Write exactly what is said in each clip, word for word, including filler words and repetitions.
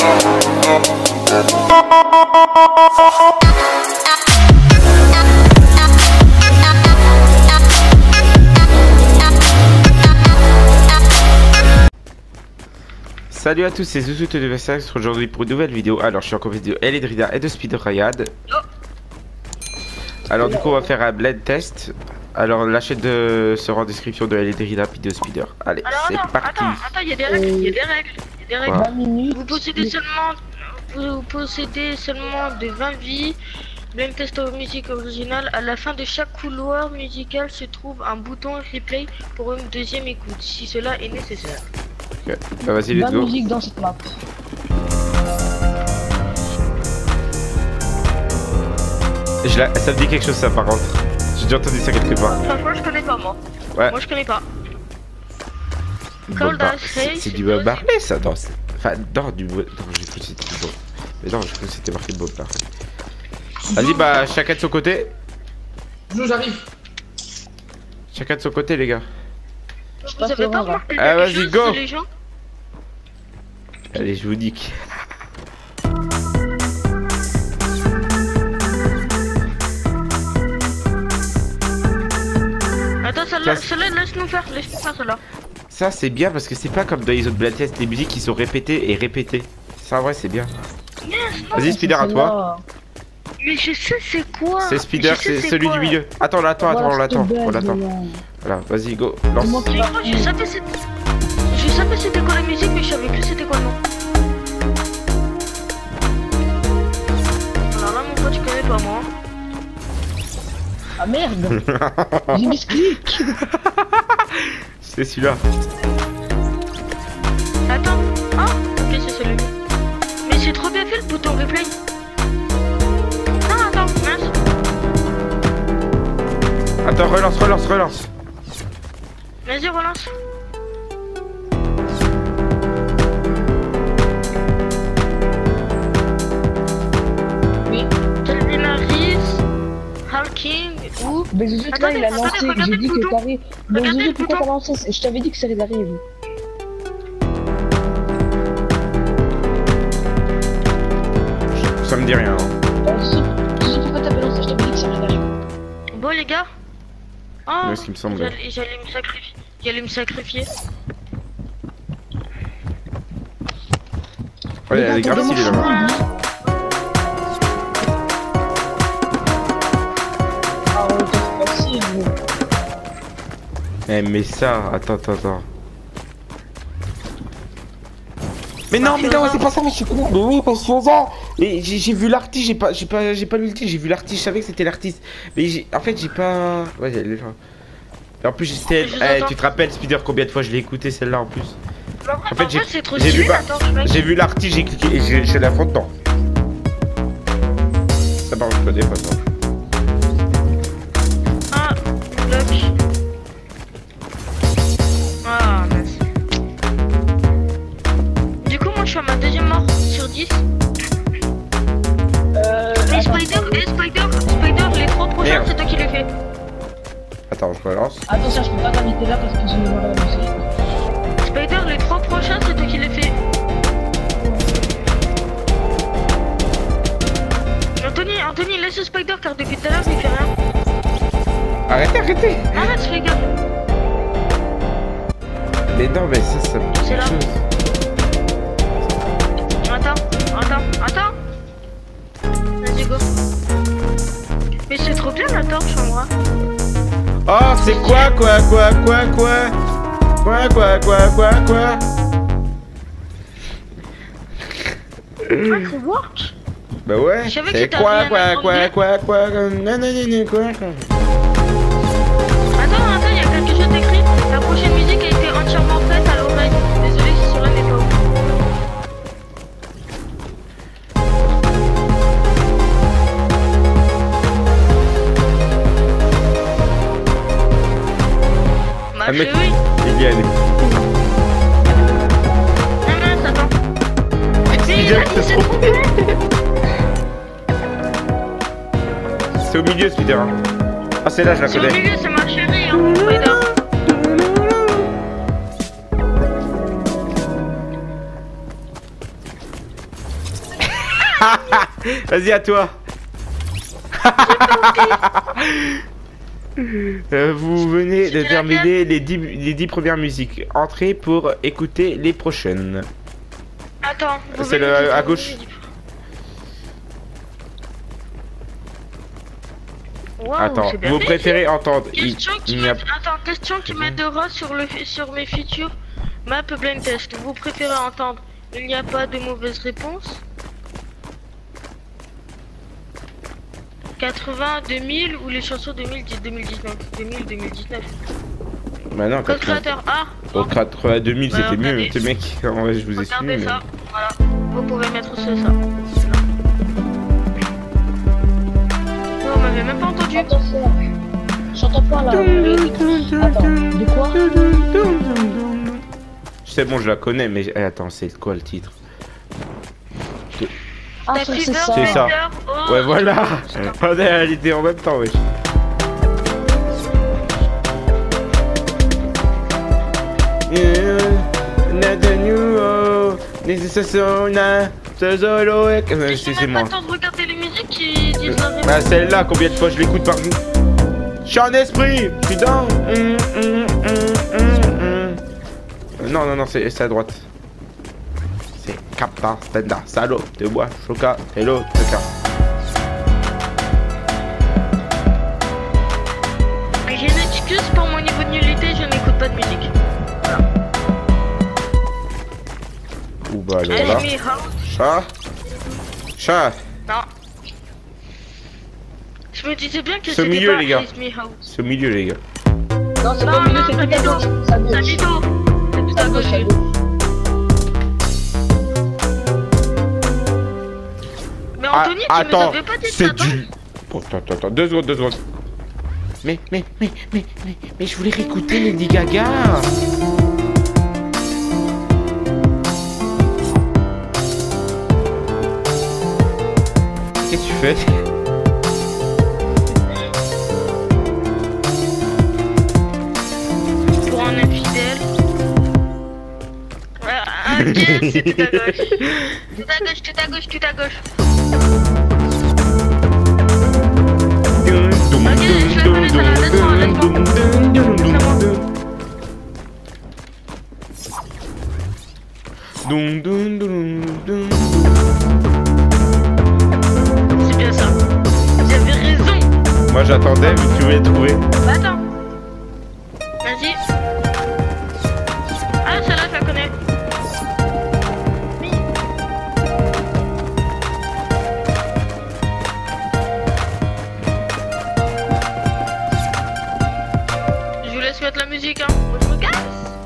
Salut à tous, c'est Zouzou de Versailles aujourd'hui pour une nouvelle vidéo. Alors je suis en compagnie de Eledrina et de Spider Rayad. Alors du coup on va faire un blend test. Alors la chaîne de sera en description de Eledrina puis de Spider. Allez, c'est parti. Attends, attends, il y a des règles, il y a des règles, il y a des règles. Ouais. Vous possédez seulement, vous possédez seulement de vingt vies. Blend test aux musiques originales. À la fin de chaque couloir musical se trouve un bouton replay pour une deuxième écoute, si cela est nécessaire. Okay. Bah, vas-y, let's go. Musique dans cette map. Je la... Ça me dit quelque chose ça par contre. J'ai déjà entendu ça quelque part. Franchement je connais pas moi. Ouais. Moi je connais pas. Bob Bar... C'est du Bob Marley ça dans... Enfin non du... Non j'ai cru que c'était du Bob. Mais non j'ai cru que c'était marqué Bob Marley. Vas-y bah chacun de son côté. J'arrive. Chacun de son côté les gars. Vous avez pas remarqué ah, vas-y, go. Les gens allez, je vous nique. Attends, celle-là, celle-là, laisse-nous faire, laisse-nous faire celle-là. Ça, c'est bien parce que c'est pas comme dans les autres blind tests, les musiques qui sont répétées et répétées. Ça, en vrai, c'est bien. Yes, vas-y, Spider, à toi. Mais je sais c'est quoi. C'est Spider, c'est celui quoi. Du milieu. Attends, là, attends, attends, on l'attend. On l'attend. Voilà, vas-y, go. Lance. Moi, je savais c'était. Je savais c'était quoi la musique, mais je savais plus c'était quoi le nom. Alors là, mon pote, tu connais pas moi. Ah merde. J'ai mis ce clic. C'est celui-là. Attends. Ah, ok, c'est celui-là. Mais c'est trop bien fait le bouton replay. Non, attends, mince. Attends, relance, relance, relance. Vas-y, relance. Oui. Calvin Harris, Hawking ou. Mais Zouzou, toi, il a lancé. J'ai dit que t'arrives. Mais Zouzou, pourquoi t'as lancé? Je t'avais dit que ça arrive. Ça me dit rien. Hein. Zouzou, pourquoi t'as lancé? Je t'avais dit que ça arrive. Bon, les gars. Oh, oui, ce qui me semble. J'allais me sacrifier. J'allais me sacrifier. Ouais, elle est grave stylée là-bas. Ah ouais, c'est facile. Eh mais ça, attends, attends, attends. Mais non, mais non, c'est pas ça, mais je suis con. Mais oui, parce que ça. Et j'ai vu l'artiste, j'ai pas, j'ai pas, j'ai pas l'ulti, j'ai vu l'artiste, je savais que c'était l'artiste. Mais en fait, j'ai pas. Ouais, elle est là. En plus, j'étais. Eh, tu te rappelles, Spider, combien de fois je l'ai écouté celle-là en plus? En fait, j'ai vu, j'ai vu l'artiste, j'ai cliqué et j'ai la faute dedans. Ça part, je connais pas ça. Ah, bloc. Ah, merci. Du coup, moi je suis à ma deuxième mort sur dix. Euh. Et Spider, et Spider, Spider, les trois prochains, c'est toi qui les fais. Attends, je relance. Attention, je peux pas t'inviter là parce que j'ai le la musique. Spider, les trois prochains, c'est toi qui les fais. Anthony, Anthony, laisse Spider car depuis tout à l'heure il fait rien. Arrêtez, arrêtez. Arrête, fais gaffe. Mais non, mais ça, ça me dit quelque chose. Attends, attends, attends. Vas-y, go. Mais c'est trop bien la torche en moi. Oh, c'est quoi, quoi, quoi, quoi, quoi? Quoi, quoi, quoi, quoi, quoi? Ah, c'est work. Bah ouais, c'est quoi, quoi, quoi, quoi, quoi, non, non, non, quoi, quoi. Attends, attends, il y a quelque chose d'écrit. La prochaine musique a été entièrement faite à l'oreille. Désolé si cela n'est pas où. Ah mec, il y a des... Non, non, attends. Mais il s'est trompé. C'est au milieu, Spider. Ah, c'est là, je la connais. C'est au milieu, c'est ma chérie, hein, Spider. Vas-y, à toi. Euh, vous venez de C'était terminer les dix, les dix premières musiques. Entrez pour écouter les prochaines. Attends, vous C'est venez le- de à terminer gauche. les- Waouh, Attends, c'est bien vous fait. préférez entendre. Il, Question qui il n'y a- m'aide- Attends, question qui m'aidera sur, le... sur mes futures maps blind test. Vous préférez entendre il n'y a pas de mauvaise réponse quatre-vingts, deux mille ou les chansons deux mille dix, deux mille dix-neuf deux mille, deux mille dix-neuf Bah non, Code quatre-vingts. créateur A. Au quatre-vingt-deux mille, Ouais, c'était mieux, regardez. ces mecs. En vrai, je vous ai suivi. Regardez Mais... ça, voilà. Vous pouvez mettre ce ça. Non, on m'avait même pas entendu. J'entends ça. J'entends pas là. Attends, de quoi? C'est bon, je la connais, mais eh, attends, c'est quoi le titre? Ah, T'as ça, Fever, c'est ça. C'est ça. Fever, oh, Ouais, voilà. putain. On est réalité en même temps, wesh. Yeah, Nathaniel, oh, this is a sauna, so solo, eh, Mais c'est j'ai c'est même moi. pas le temps de regarder les musiques qui disent la réponse. Bah celle-là, combien de fois je l'écoute par jour? Je suis en esprit, je suis dans. Hum, hum, hum, hum, hum. Euh, Non, non, non, c'est c'est à droite. C'est Captain Stenda, salaud, de bois, choca, hello, choca. Mais j'ai une excuse pour mon niveau de nullité, je n'écoute pas de musique. Ou bah alors là. Enemy House. Chat. Chat. Non. Je me disais bien que C'est au c'était milieu, pas les gars. Enemy House. C'est au milieu, les gars. Non, c'est Non, pas le milieu, non, c'est ça tout à dit gauche. donc. Ça Ça gauche. dit tout. C'est tout Ça à gauche, gauche. ça gauche. Mais Ah, Anthony, tu attends, nous avais pas dit c'est ça, du. Oh, attends, attends, attends, deux secondes, deux secondes. Mais, mais, mais, mais, mais, mais je voulais réécouter Lady Gaga. Qu'est-ce que tu fais? Pour un infidèle. Ah, ok, c'est tout à gauche. Tout à gauche, tout à gauche, tout à gauche. Ok, je la connais, ça là. Laisse-moi, laisse-moi. Dun, dun, dun, dun. C'est bien ça. J'avais raison. Moi j'attendais, mais tu voulais trouver. Attends. Vas-y. Ah, celle-là, je la connais. Oui. Je vous laisse mettre la musique, hein. Moi, je me casse.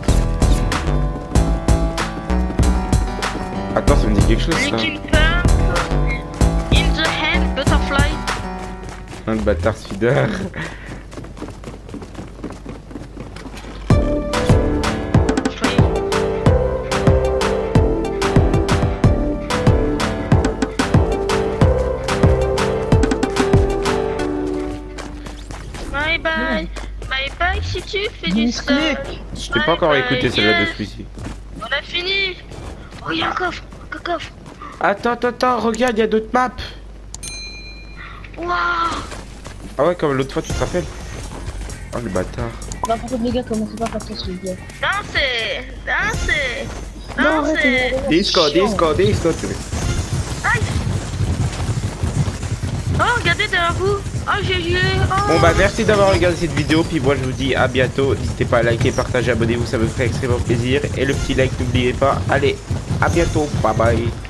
Attends, ça me dit quelque chose ça. Linkin Park. In the hand, butterfly. Un bâtard speeder. Bye bye. Bye bye si tu fais du sol. Misclick. Je t'ai pas encore écouté celle-là de celui-ci. On a fini. Oh, il y a un coffre. Un coffre. Attends, attends, attends, regarde, il y a d'autres maps. Waouh. Ah ouais, comme l'autre fois, tu te rappelles? Oh le bâtard. Non, par contre, les gars, commencez pas à faire ça, s'il vous plaît. Dansez. Dansez. Non, Dansez. arrêtez. Disco, c'est chiant. disco, disco. tu veux. Aïe. Oh, regardez derrière vous. Oh, j'ai joué. Oh. Bon bah merci d'avoir regardé cette vidéo, puis moi je vous dis à bientôt. N'hésitez pas à liker, partager, abonnez-vous, ça me ferait extrêmement plaisir. Et le petit like, n'oubliez pas. Allez, à bientôt, bye bye.